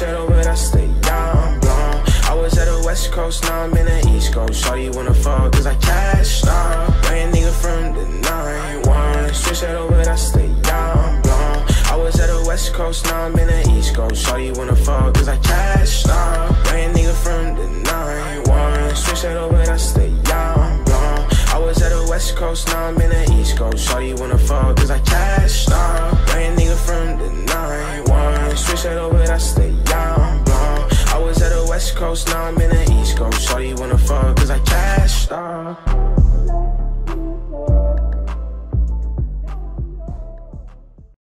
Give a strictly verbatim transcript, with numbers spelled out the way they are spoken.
that over, that's the young blonde. I was at the West Coast, now I'm in the East Coast. Shawty wanna fall cause I cashed out. Ran nigga from the nine one. Switch that over, that's the young blonde. I was at the West Coast, now I'm in the East Coast. Shawty wanna fall cause I cashed out. Ran nigga from the nine one. Switch that over, that's the young blonde. I was at the West Coast, now I'm in the East Coast. Shawty wanna fall cause I cashed out. Ran nigga from the nine one. Switch that over, that's the young blonde. I was at the West Coast, now I'm in the East Coast. Shawty wanna fall cause I cashed out.